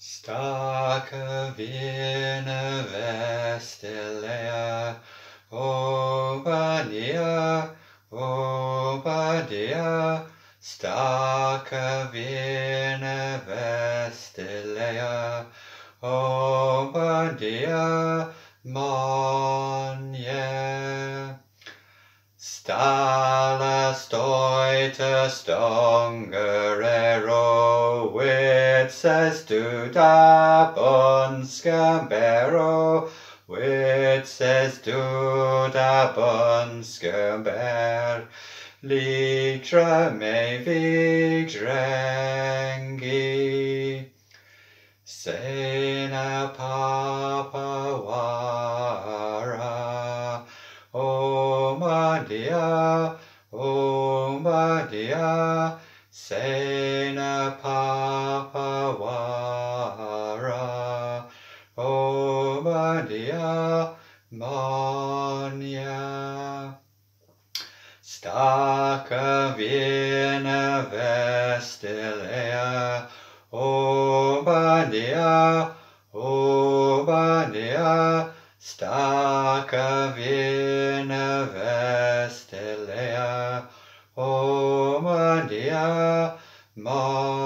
Starke Vene Vestelea, Obadiah, Obadiah, starke Vene Vestelea, Obadiah, Manje. Stala stoite stongerero, witses du da bunskambero, witses du da bunskamber, litra me vigdrengi, sena papa wara, Obadiah, Obadiah, sena papa wara, Obadiah, manja. Starke Vene Vestelea, Obadiah, Obadiah, starke Vene Vestelea, Obadiah,